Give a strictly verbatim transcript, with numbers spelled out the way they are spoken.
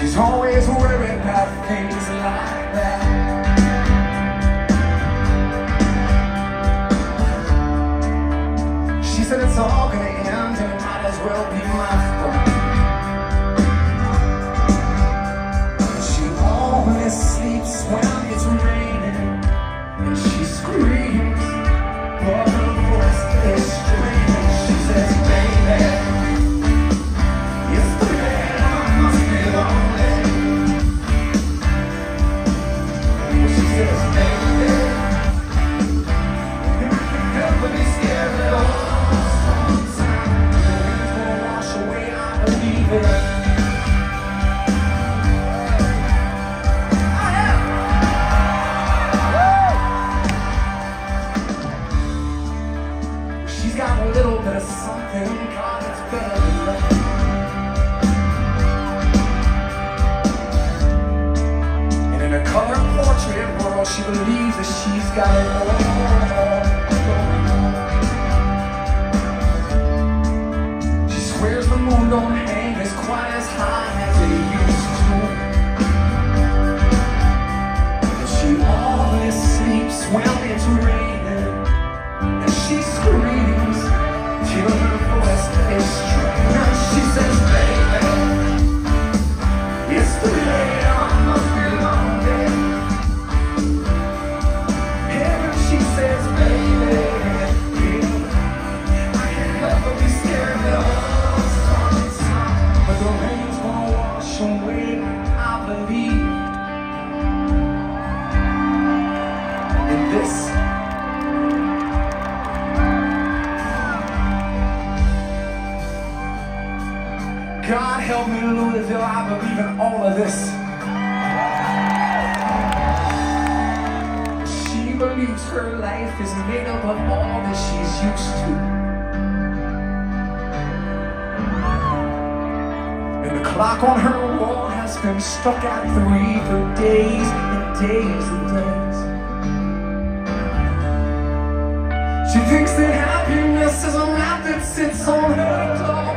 She's always worried about things like that. She said it's all gonna end and it might as well be my fault. She always sleeps when it's raining and she screams, but her voice is strange. She says, baby, it's the day I must be lonely. She says, baby, you can never be scared at all. She's got a little bit of something, God, it's better than that. And in a color portrait world, she believes that she's got it all. She swears the moon don't hang as quite as high as it used to. And she always sleeps when it's raining, and she screams till her voice is strange. And she says, baby, it's the day I must be lonely. And she says, baby, I can never be scared at all. But the rain's gonna wash away, I believe in this. God help me, Louisville, I believe in all of this. She believes her life is made up of all that she's used to. And the clock on her wall has been stuck at three for days and days and days. She thinks that happiness is a map that sits on her door.